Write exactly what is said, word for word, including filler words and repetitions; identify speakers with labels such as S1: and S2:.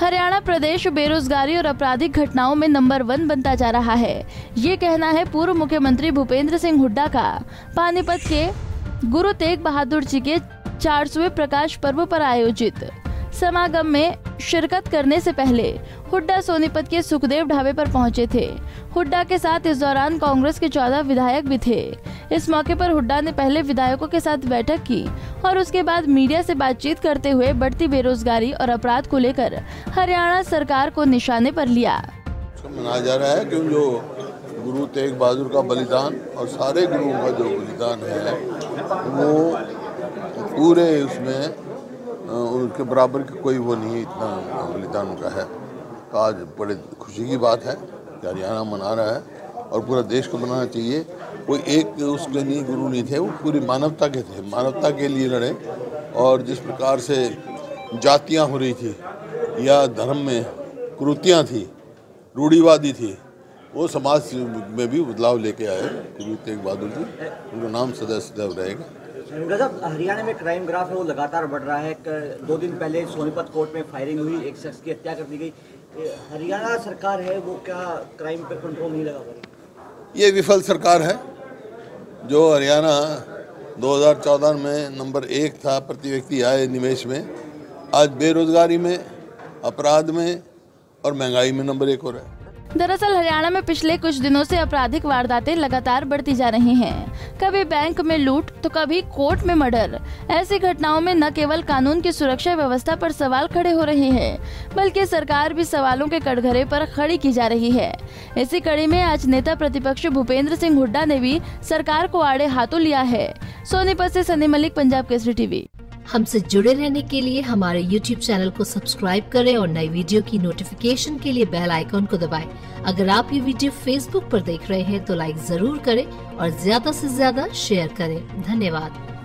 S1: हरियाणा प्रदेश बेरोजगारी और आपराधिक घटनाओं में नंबर वन बनता जा रहा है। ये कहना है पूर्व मुख्यमंत्री भूपेंद्र सिंह हुड्डा का। पानीपत के गुरु तेग बहादुर जी के चार सौवें प्रकाश पर्व पर आयोजित समागम में शिरकत करने से पहले हुड्डा सोनीपत के सुखदेव ढाबे पर पहुंचे थे। हुड्डा के साथ इस दौरान कांग्रेस के चौदह विधायक भी थे। इस मौके पर हुड्डा ने पहले विधायकों के साथ बैठक की और उसके बाद मीडिया से बातचीत करते हुए बढ़ती बेरोजगारी और अपराध को लेकर हरियाणा सरकार को निशाने पर लिया।
S2: मनाया जा रहा है कि जो गुरु तेग बहादुर का बलिदान और सारे गुरुओं का जो बलिदान है वो पूरे उसमें उनके बराबर की कोई वो नहीं है, इतना बलिदान उनका है। तो आज बड़े खुशी की बात है कि हरियाणा मना रहा है और पूरा देश को मनाना चाहिए। कोई एक उसके नहीं गुरु नहीं थे, वो पूरी मानवता के थे, मानवता के लिए लड़े। और जिस प्रकार से जातियां हो रही थी या धर्म में कुरीतियां थी, रूढ़िवादी थी, वो समाज में भी बदलाव लेके आए गुरु तेग बहादुर जी। उनका नाम सदैव सदैव रहेगा।
S3: हरियाणा में क्राइम ग्राफ है वो लगातार बढ़ रहा है। दो दिन पहले सोनीपत कोर्ट में फायरिंग हुई, एक शख्स की हत्या कर दी गई। हरियाणा सरकार है वो क्या क्राइम पे कंट्रोल नहीं लगा पा रही?
S2: ये विफल सरकार है। जो हरियाणा दो हज़ार चौदह में नंबर एक था प्रति व्यक्ति आय निवेश में, आज बेरोजगारी में, अपराध में और महंगाई में नंबर एक हो रहा है।
S1: दरअसल हरियाणा में पिछले कुछ दिनों से आपराधिक वारदातें लगातार बढ़ती जा रही हैं। कभी बैंक में लूट तो कभी कोर्ट में मर्डर। ऐसी घटनाओं में न केवल कानून की सुरक्षा व्यवस्था पर सवाल खड़े हो रहे हैं, बल्कि सरकार भी सवालों के कटघरे पर खड़ी की जा रही है। इसी कड़ी में आज नेता प्रतिपक्ष भूपेंद्र सिंह हुड्डा ने भी सरकार को आड़े हाथों लिया है। सोनीपत से सनी मलिक, पंजाब केसरी टीवी।
S4: हमसे जुड़े रहने के लिए हमारे यूट्यूब चैनल को सब्सक्राइब करें और नई वीडियो की नोटिफिकेशन के लिए बेल आइकॉन को दबाएं। अगर आप ये वीडियो फेसबुक पर देख रहे हैं तो लाइक जरूर करें और ज्यादा से ज्यादा शेयर करें। धन्यवाद।